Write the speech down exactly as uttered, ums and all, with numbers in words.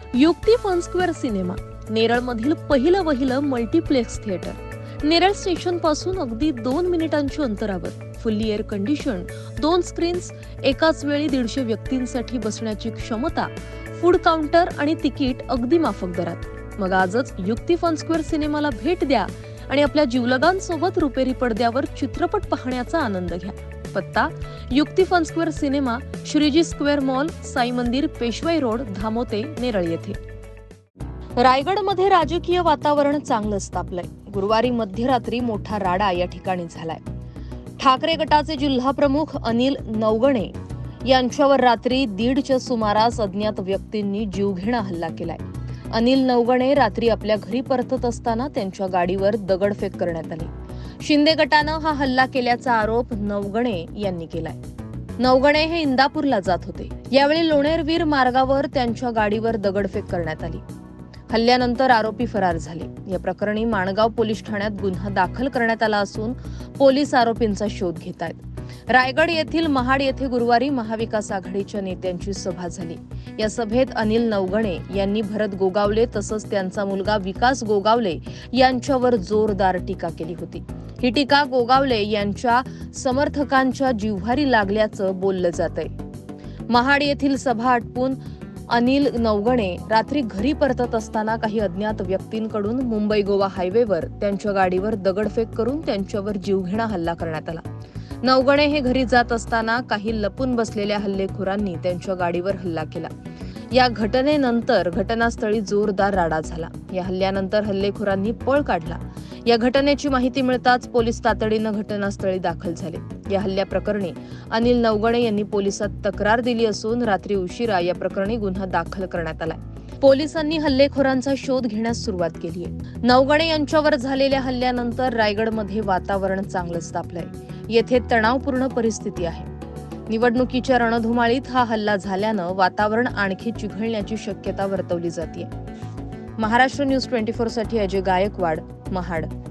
युक्ती fun square cinema नेरळमधील पहिलं वहिलं मल्टीप्लेक्स थिएटर नेरळ स्टेशन पासून अगदी दोन मिनिटांच्या अंतरावर फुल्ली एअर कंडिशन, दोन स्क्रीन्स, एकाच वेळी दीडशे व्यक्तींसाठी बसण्याची क्षमता, फूड काउंटर आणि तिकीट अगदी माफक दरात। मग आजच युक्ती फन स्क्वेअर सिनेमाला भेट द्या आणि आपल्या जीवलगांसोबत रुपेरी पडद्यावर चित्रपट पाहण्याचा आनंद घ्या। पत्ता युक्ती fun square cinema, Shriji square mall, Sai मंदिर, पेशवाई रोड, धामोते, नेरळ येथे। रायगडमध्ये राजकीय वातावरण चांगलंच तापलंय। गुरुवारी मध्यरात्री मोठा राडा या ठिकाणी झालाय। ठाकरे गटाचे जिल्हा प्रमुख अनिल नवगणे यांच्यावर रात्री दीडच्या सुमारास अज्ञात व्यक्तींनी जीवघेणा हल्ला केलाय। अनिल नवगणे रात्री आपल्या घरी परतत असताना त्यांच्या गाडीवर दगडफेक करण्यात आली। शिंदे गटानं हा हल्ला केल्याचा आरोप नवगणे यांनी केलाय। नवगणे हे इंदापूरला जात होते। यावेळी लोणेरवीर मार्गावर त्यांच्या गाडीवर दगडफेक करण्यात आली। हल्ल्यानंतर आरोपी फरार झाले। या प्रकरणी माणगाव पोलीस ठाण्यात गुन्हा दाखल करण्यात आला असून पोलीस आरोपींचा शोध घेत आहेत। रायगड येथील महाड येथे गुरुवारी महाविकास आघाडीच्या नेत्यांची सभा झाली। या सभेत अनिल नवगणे यांनी भरत गोगावले तसंच त्यांचा मुलगा विकास गोगावले यांच्यावर जोरदार टीका केली होती। ही टीका गोगावले यांच्या समर्थकांच्या जिव्हारी लागल्याचं बोललं जातंय। महाड येथील सभा आटपून अनिल नवगणे रात्री घरी परतत असताना काही अज्ञात व्यक्तींकडून मुंबई गोवा हायवेवर त्यांच्या गाडीवर दगडफेक करून त्यांच्यावर जीवघेणा हल्ला करण्यात आला। नवगणे हे घरी जात असताना काही लपून बसलेल्या हल्लेखोरांनी त्यांच्या गाडीवर हल्ला केला। या घटनेनंतर घटनास्थळी जोरदार राडा झाला। या हल्ल्यानंतर हल्लेखोरांनी पळ काढला। या घटनेची माहिती मिळताच पोलीस तातडीनं घटनास्थळी दाखल झाले। या हल्ल्याप्रकरणी अनिल नवगणे यांनी पोलिसात तक्रार दिली असून रात्री उशिरा या प्रकरणी गुन्हा दाखल करण्यात आलाय। पोलिसांनी हल्लेखोरांचा शोध घेण्यास सुरुवात केली आहे। नवगणे यांच्यावर झालेल्या हल्ल्यानंतर रायगडमध्ये वातावरण चांगलंच तापलंय। येथे तणावपूर्ण परिस्थिती आहे। निवडणुकीच्या रणधुमाळीत हा हल्ला झाल्यानं वातावरण आणखी चिघळण्याची शक्यता वर्तवली जाते। महाराष्ट्र न्यूज ट्वेंटी फोर साठी अजय गायकवाड, महाड।